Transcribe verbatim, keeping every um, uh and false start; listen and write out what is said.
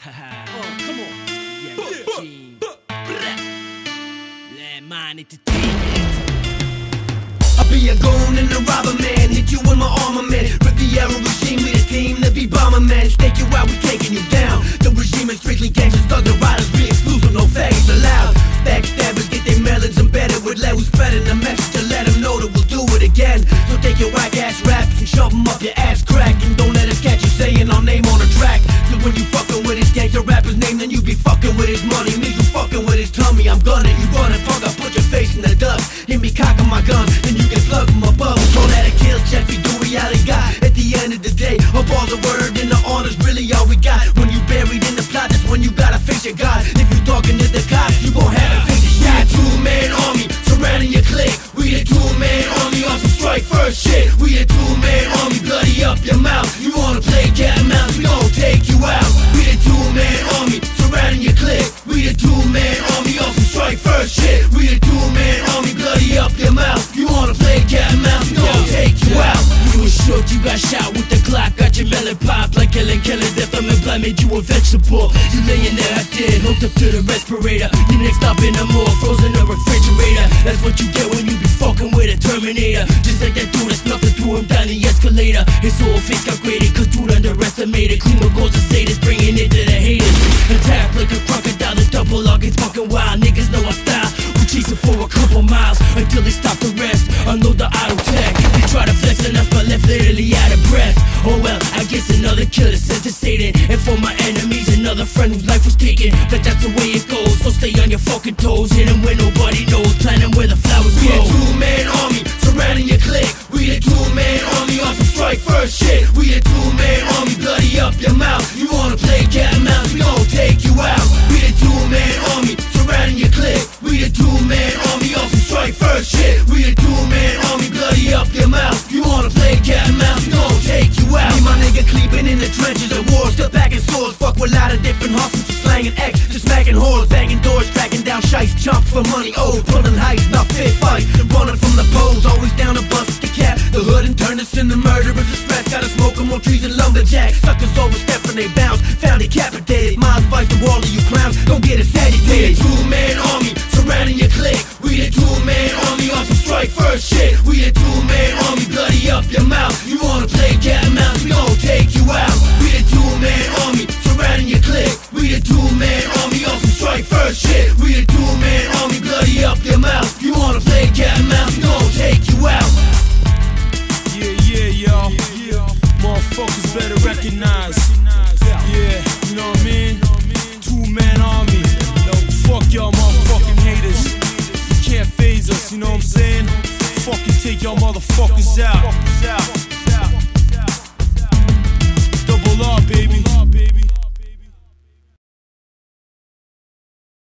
Oh, come on. Yeah, Gene. Landmine Entertainment. I'll be a goon and a robber man, hit you with my armament. Riviera regime, we the team, the be bomber man. Stake you out, we taking you down. The regime is strictly gangsters, thugs and riders, be exclusive, no faggots allowed. Backstabbers get their melons embedded with lead. We spreading the message to let them know that we'll do it again. So take your whack ass raps and shove them up your ass crack. And don't let us catch you saying our name on the track. Cause when you fucking with his gangster rapper's name, then you be fucking with his money. Me, you fucking with his tummy, I'm gunning. You running punk, I put your face in the dust. Hit me cocking my gun, then you can plug from above. Call that a kill check, we do reality got. At the end of the day, a ball's a word and the honor's really all we got. When you buried in the plot, that's when you gotta face your God. If you talking to the cops, you gon' have to face your shot. Two-man army, surrounding your clique. We the two-man army, on some strike first shit. We the two-man army, bloody up your mouth. You wanna play cat and mouse, we gon' take you out. We the two-man army, surrounding your clique. We the two-man army, on some strike first shit. We the two-man army, bloody up your mouth. You wanna play cat and mouse, we gon' take you out. You was shook, you got shot with the Glock. Got your melon pop like killing, killing. Death from blood made you a vegetable. You laying there, I did, hooked up to the respirator. You next stop in the mall, frozen in the refrigerator. That's what you get when you be fucking with a Terminator. Just like that dude, that's nothing, threw him down the escalator. His whole face got graded, cause dude underestimated. Kuma goes to say this, bringing it to the haters. Attack like a crocodile, the double log is fucking wild. Niggas know our style, we chasing for a couple miles until they stop to rest. Unload the auto tech, they try to flex on us but left literally out of breath. Oh well, I guess another killer sent to Satan. And for my enemies, another friend whose life was taken. But that's the way it goes, so stay on your fucking toes. Hit 'em where nobody knows, planting where the flowers grow. We a two-man army, surrounding your clique. We a two-man army, on some strike first shit. We a two-man army, bloody up your mouth. You wanna play cat and mouse, we gon' take you out. We a two-man army, surrounding your clique. We a two-man army, on some strike first shit. We a two-man army, bloody up your mouth. You wanna play cat and mouse, we gon' take you out. Me, my nigga, creeping in the trenches of war, still packing swords. Fuck with a lot of different hustles, slanging X, just smacking whores, banging doors, tracking down shites, jump for money. Oh, pulling heights, not fit fight, running from the poles, always down to bust the cap. The hood and turn us into murderers, express. Gotta smoke 'em on trees and lumberjacks. Suckers overstepping they bounce, found decapitated. Miles fight the wall of you clowns, don't get us agitated. Two-man army, surrounding your clique. We the two-man army, on some strike first shit. We the two-man army, bloody up your mouth. You wanna play cat and mouse, we gon' take you out. We the two-man army, surrounding your clique. We the two-man army, on some strike first shit. We the two-man army, bloody up your mouth. You wanna play cat and mouse, we gon' take you out. Yeah, yeah, y'all. Motherfuckers better recognize. Yeah, you know what I mean? Two-man army. Fuck y'all motherfucking haters. You can't phase us, you know what I'm saying? Fucking take y'all motherfuckers out.